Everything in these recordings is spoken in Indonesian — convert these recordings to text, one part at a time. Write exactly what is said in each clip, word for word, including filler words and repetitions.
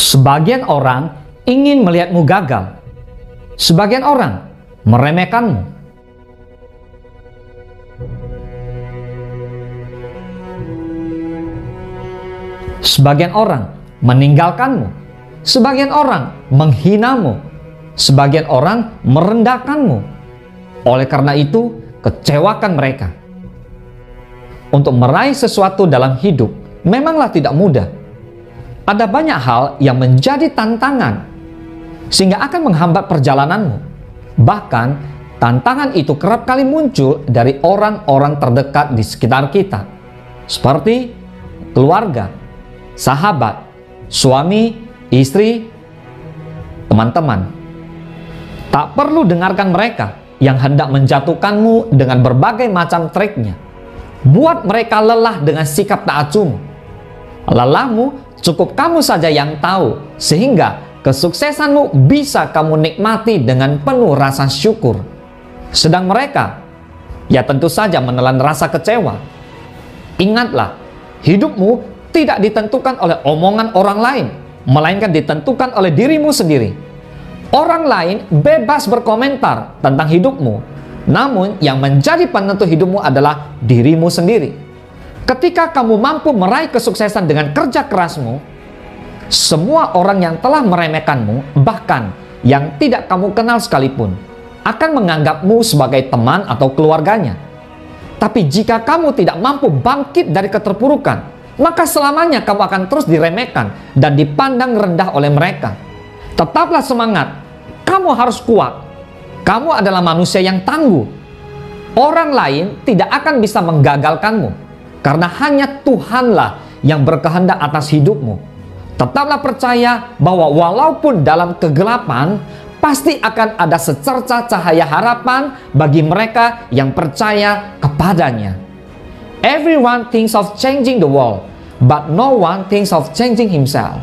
Sebagian orang ingin melihatmu gagal. Sebagian orang meremehkanmu. Sebagian orang meninggalkanmu. Sebagian orang menghinamu. Sebagian orang merendahkanmu. Oleh karena itu, kecewakan mereka. Untuk meraih sesuatu dalam hidup memanglah tidak mudah. Ada banyak hal yang menjadi tantangan sehingga akan menghambat perjalananmu. Bahkan tantangan itu kerap kali muncul dari orang-orang terdekat di sekitar kita, seperti keluarga, sahabat, suami, istri, teman-teman. Tak perlu dengarkan mereka yang hendak menjatuhkanmu dengan berbagai macam triknya. Buat mereka lelah dengan sikap tak acuhmu. Lelahmu cukup kamu saja yang tahu, sehingga kesuksesanmu bisa kamu nikmati dengan penuh rasa syukur. Sedang mereka, ya tentu saja menelan rasa kecewa. Ingatlah, hidupmu tidak ditentukan oleh omongan orang lain, melainkan ditentukan oleh dirimu sendiri. Orang lain bebas berkomentar tentang hidupmu, namun yang menjadi penentu hidupmu adalah dirimu sendiri. Ketika kamu mampu meraih kesuksesan dengan kerja kerasmu, semua orang yang telah meremehkanmu, bahkan yang tidak kamu kenal sekalipun, akan menganggapmu sebagai teman atau keluarganya. Tapi jika kamu tidak mampu bangkit dari keterpurukan, maka selamanya kamu akan terus diremehkan dan dipandang rendah oleh mereka. Tetaplah semangat, kamu harus kuat. Kamu adalah manusia yang tangguh. Orang lain tidak akan bisa menggagalkanmu, karena hanya Tuhanlah yang berkehendak atas hidupmu. Tetaplah percaya bahwa walaupun dalam kegelapan, pasti akan ada secerca cahaya harapan bagi mereka yang percaya kepadanya. Everyone thinks of changing the world, but no one thinks of changing himself.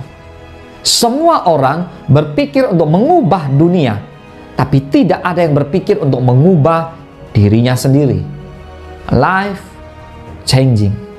Semua orang berpikir untuk mengubah dunia, tapi tidak ada yang berpikir untuk mengubah dirinya sendiri. Life changing.